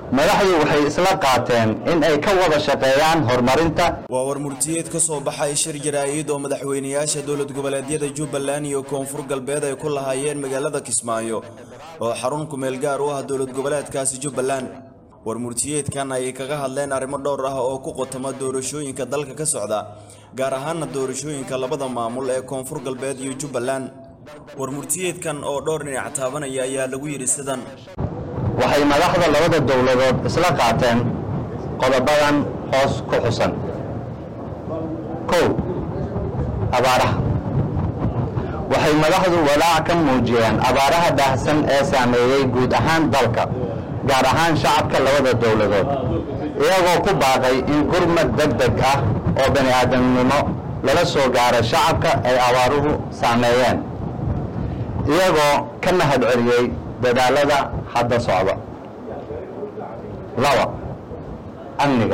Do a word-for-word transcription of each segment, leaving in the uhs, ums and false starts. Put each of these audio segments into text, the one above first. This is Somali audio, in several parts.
madaxdu waxay isla qaateen in ay ka wada shaqeeyaan horumarinta. waa warmurtiyeed ka soo baxay shir jaraa'id oo madaxweynayaasha dowlad goboleedyada Jubbaland iyo Koonfur Galbeed ay ku lahaayeen magaalada Kismaayo oo xarun ku meel gaar u ah dowlad goboleedkaasi Jubbaland. warmurtiyeedkan ay kaga hadleen arrimo dhowr ah oo ku qotoma doorashooyinka dalka ka socda gaar ahaan doorashooyinka labada maamul ee Koonfur Galbeed iyo Jubbaland. warmurtiyeedkan oo dhowr dhinac taabanaya ayaa lagu yiri sidan: waxay madaxda labada dowladood isla qaateen qodobadan hoos ku xusan. kow abaaraha. waxay madaxdu walaac ka muujiyeen abaaraha baahsan ee saameeyay guud ahaan dalka gaar ahaan shacabka labada dowladood iyagoo ku baaqay in gurmad degdeg ah oo bani aadamnimo lala soo gaaro shacabka ay abaaruhu saameeyeen iyagoo ka mahad celiyey dadaalada hadda socda. laba amniga.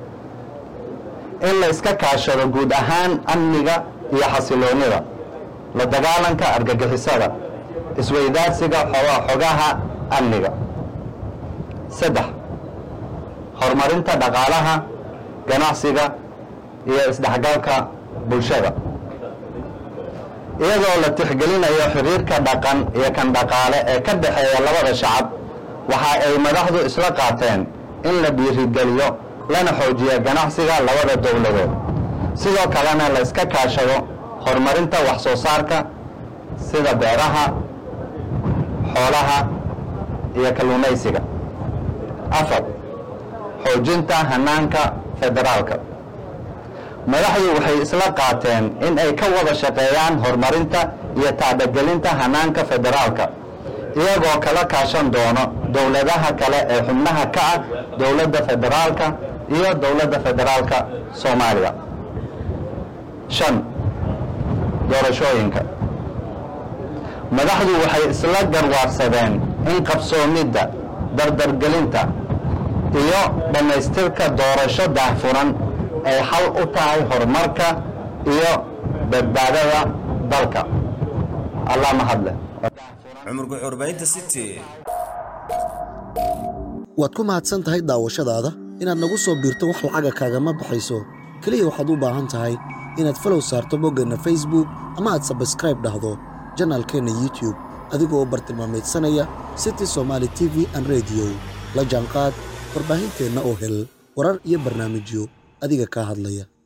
in la iska kaashado guud ahaan amniga iyo xasiloonida, la dagaalanka argagixisada, isweydaarsiga xogaha amniga. saddex horumarinta dhaqaalaha, ganacsiga iyo isdhexgalka bulshada iyadoo la tixgelinayo xiriirka dhaqan iyo kan dhaqaale ee ka dhaxeeya labada shacab. waxa ay madaxdu isla qaateen in la dhiirigeliyo lana xoojiyo ganacsiga labada dowladood, sidoo kalena la iska kaashado horumarinta wax soo saarka sida beeraha, xoolaha iyo kalluumaysiga. afar xoojinta hanaanka federaalka. madaxdu waxay isla qaateen in ay ka wada shaqeeyaan horumarinta iyo taabagelinta hanaanka federaalka iyagoo kala kaashan doono dowladaha kale ee xubnaha ka ah dowladda federaalka iyo dowladda federaalka Soomaaliya. shan doorashooyinka. madaxdu waxay isla garwaarsadeen in qabsoomidda, dardargelinta iyo dhamaystirka doorasho daahfuran ay xal u tahay horumarka iyo badbaadada dalka. allah mahadle. cumar guxurbaynta city. waad ku mahadsan tahay daawashadaada. inaad nagu soo biirto wax lacaga kaagama baxayso, kaliya waxaad u baahan tahay inaad follow saarto boggeenna Facebook ama aad subscribe dhahdo janaalkeenna YouTube adigoo bartilmaameedsanaya City Somali T V and Radio. la jaanqaad warbaahinteena oo hel warar iyo barnaamijyo adiga ka hadlaya.